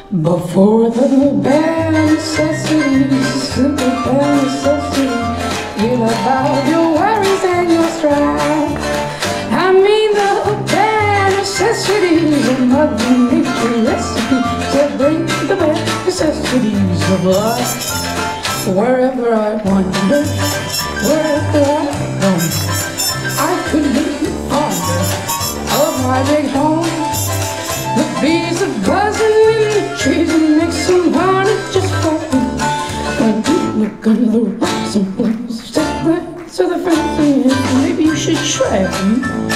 Before the bare necessities, simple bare necessities, feel about your worries and your strife. I mean the bare necessities of Mother Nature recipe to bring the bare necessities of life. Wherever I wander, wherever I roam, I could be fonder of my big home. The bees are buzzing in the trees and make some honey just for me. When you look under the rocks and blooms, step back to the fence and maybe you should try it.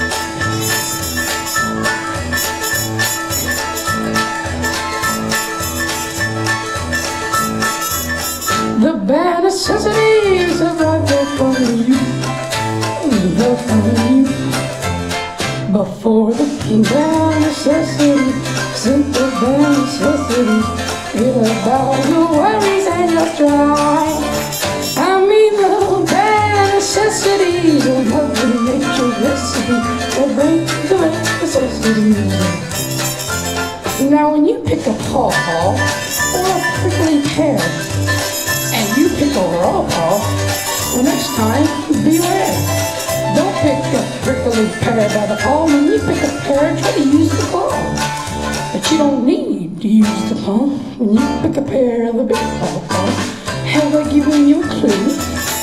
The bare necessities of life will come to you, they'll come to you. Before the bare necessities, simple bare necessities, feel about your worries and your strife. I mean the bare necessities of Mother Nature recipe will bring the bare necessities. Now when you pick a pawpaw or a prickly pear, and you pick a raw paw, the next time, beware. Don't pick a prickly pear by the paw. When you pick a pear, try to use the claw. But you don't need to use the paw. When you pick a pear of the big paw, have I given you a clue?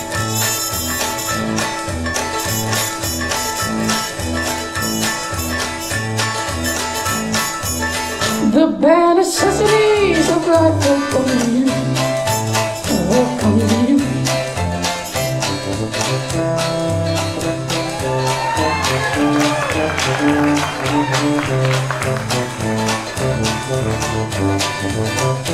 The bare necessities of life will come to you. Welcome to you. Thank you.